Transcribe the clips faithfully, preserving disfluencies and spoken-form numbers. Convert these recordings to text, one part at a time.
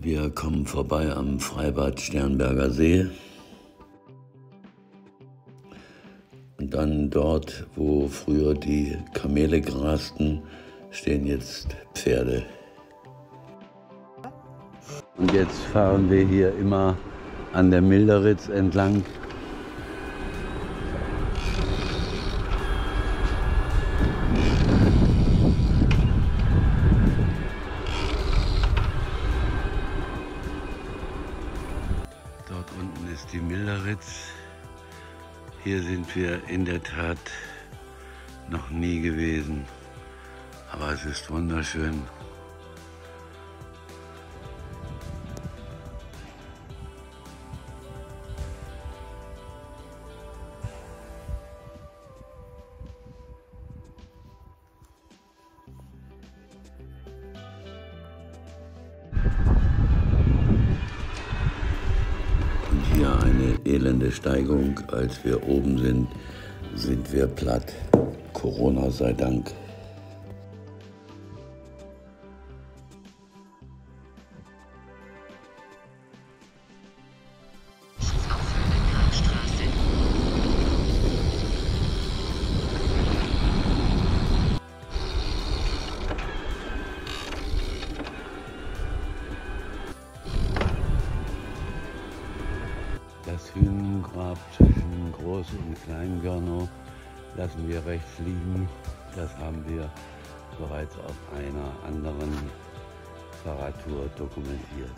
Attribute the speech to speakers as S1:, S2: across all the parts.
S1: Wir kommen vorbei am Freibad Sternberger See. Und dann dort, wo früher die Kamele grasten, stehen jetzt Pferde. Und jetzt fahren wir hier immer an der Milderitz entlang. Dort unten ist die Milderitz. Hier sind wir in der Tat noch nie gewesen, aber es ist wunderschön. Hier eine elende Steigung. Als wir oben sind, sind wir platt. Corona sei Dank. Das Hünengrab zwischen Groß- und Klein-Görnow lassen wir rechts liegen. Das haben wir bereits auf einer anderen Fahrradtour dokumentiert.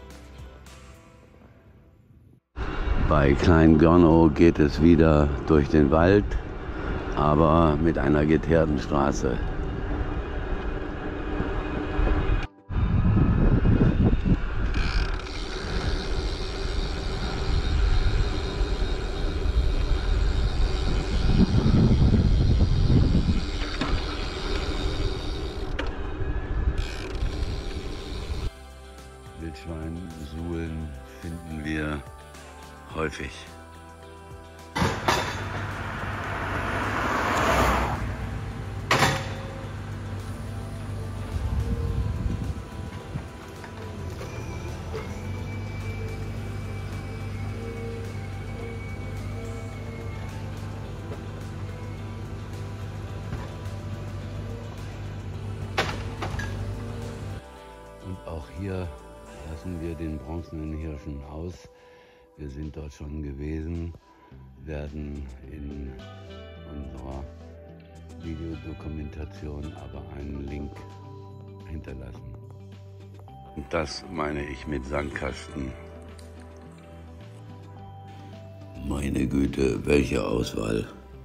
S1: Bei Klein-Görnow geht es wieder durch den Wald, aber mit einer geteerten Straße. Wildschweinsuhlen finden wir häufig. Und auch hier lassen wir den bronzenen Hirschen aus. Wir sind dort schon gewesen, werden in unserer Videodokumentation aber einen Link hinterlassen. Und das meine ich mit Sandkasten. Meine Güte, welche Auswahl!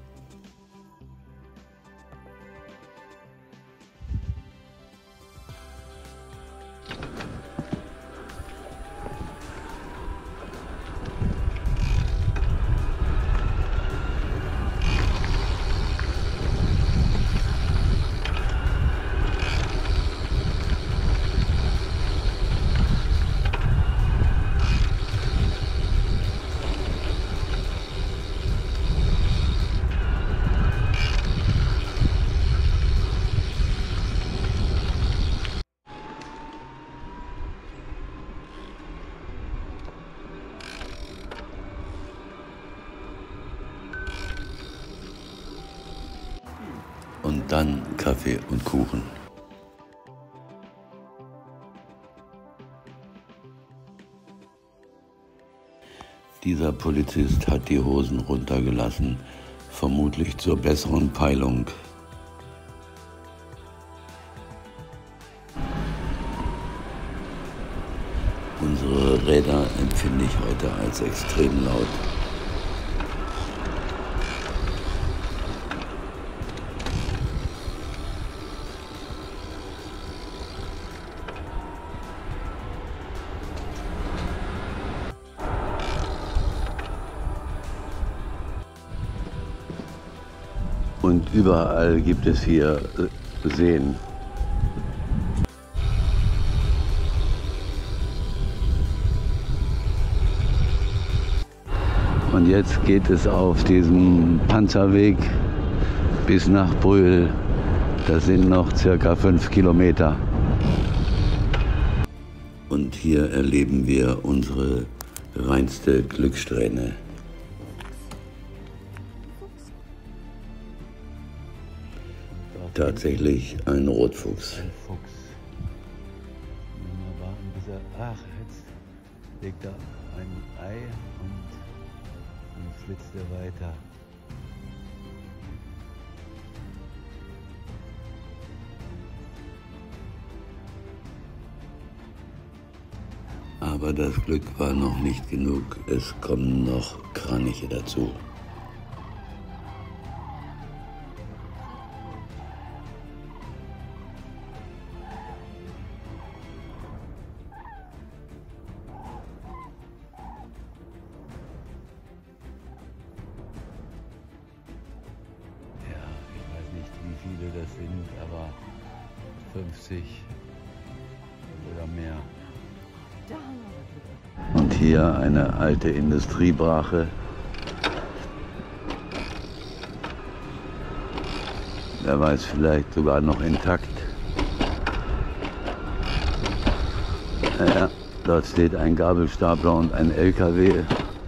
S1: Und dann Kaffee und Kuchen. Dieser Polizist hat die Hosen runtergelassen, vermutlich zur besseren Peilung. Unsere Räder empfinde ich heute als extrem laut. Und überall gibt es hier Seen. Und jetzt geht es auf diesem Panzerweg bis nach Brühl. Das sind noch circa fünf Kilometer. Und hier erleben wir unsere reinste Glückssträhne. Tatsächlich ein Rotfuchs.
S2: Ein Fuchs. Wunderbar. Und dieser, ach, jetzt legt er ein Ei und dann flitzt er weiter.
S1: Aber das Glück war noch nicht genug. Es kommen noch Kraniche dazu.
S2: Ja, ich weiß nicht, wie viele das sind, aber fünfzig oder mehr.
S1: Und hier eine alte Industriebrache. Wer weiß, vielleicht sogar noch intakt. Ja, dort steht ein Gabelstapler und ein L K W.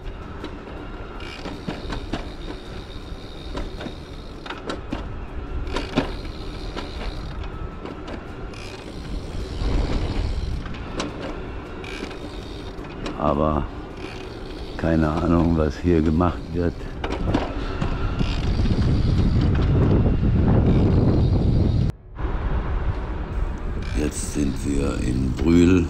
S1: Aber keine Ahnung, was hier gemacht wird. Jetzt sind wir in Brühl.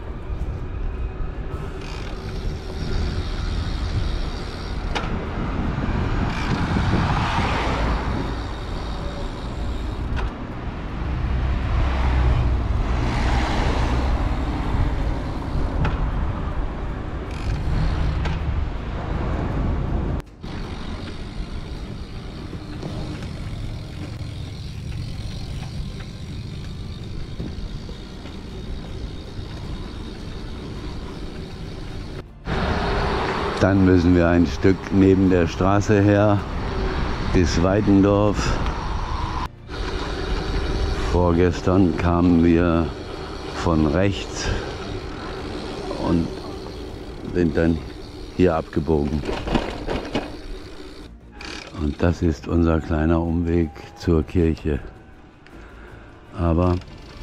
S1: Dann müssen wir ein Stück neben der Straße her bis Weidendorf. Vorgestern kamen wir von rechts und sind dann hier abgebogen. Und das ist unser kleiner Umweg zur Kirche. Aber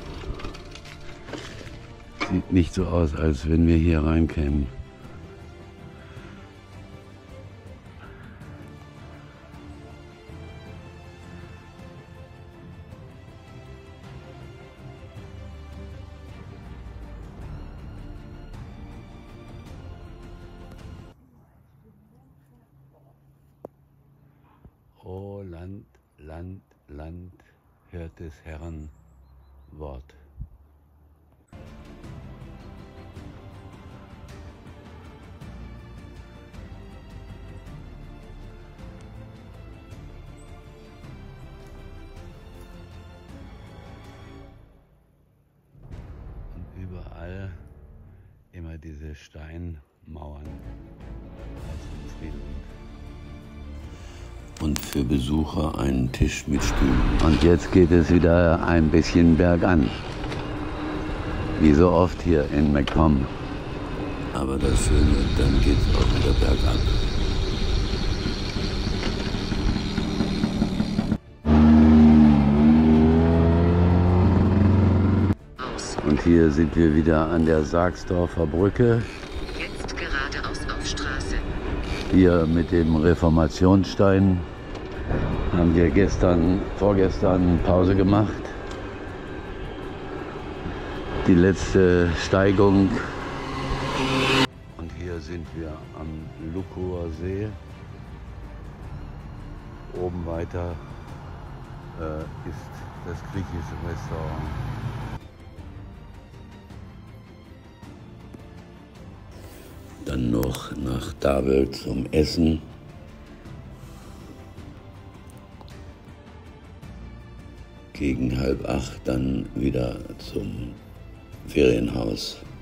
S1: sieht nicht so aus, als wenn wir hier reinkämen.
S2: O Land, Land, Land, hört des Herrn Wort. Und überall immer diese Steinmauern als Friedhof.
S1: Und für Besucher einen Tisch mit Stühlen. Und jetzt geht es wieder ein bisschen bergan. Wie so oft hier in MacPom. Aber das Schöne, dann geht es auch wieder bergab. Und hier sind wir wieder an der Sargsdorfer Brücke.
S3: Jetzt geradeaus auf Straße.
S1: Hier mit dem Reformationsstein haben wir gestern, vorgestern Pause gemacht. Die letzte Steigung. Und hier sind wir am Lukower See. Oben weiter äh, ist das griechische Restaurant. Dann noch nach Dabel zum Essen. Gegen halb acht dann wieder zum Ferienhaus.